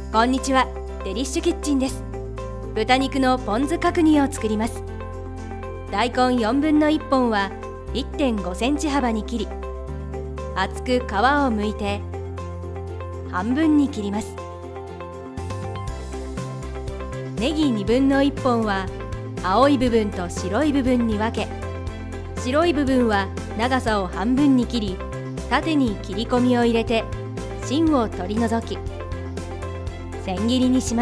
こんにちは、デリッシュキッチンです。豚肉のポン酢角煮を作ります。大根4分の1本は 1.5 センチ幅に切り、厚く皮を剥いて半分に切ります。ネギ2分の1本は青い部分と白い部分に分け、白い部分は長さを半分に切り、縦に切り込みを入れて芯を取り除き、千切りにします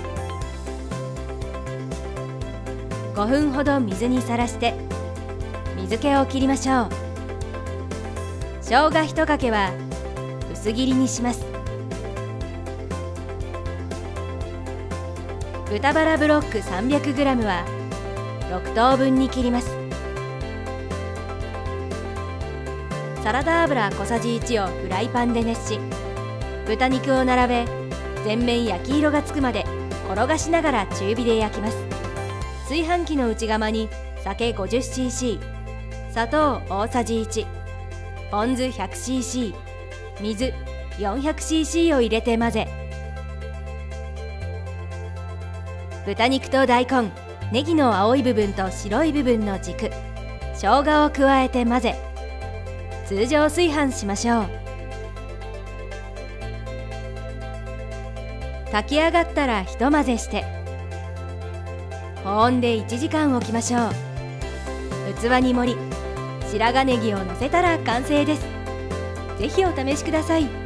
。5分ほど水にさらして水気を切りましょう。生姜1かけは薄切りにします。豚バラブロック 300g は6等分に切ります。サラダ油小さじ1をフライパンで熱し、豚肉を並べ全面焼き色がつくまで転がしながら中火で焼きます。炊飯器の内釜に酒 50cc、 砂糖大さじ1、ポン酢 100cc、 水 400cc を入れて混ぜ、豚肉と大根、ネギの青い部分と白い部分の軸、生姜を加えて混ぜ、通常炊飯しましょう。炊き上がったらひと混ぜして保温で1時間置きましょう。器に盛り、白髪ネギをのせたら完成です。ぜひお試しください。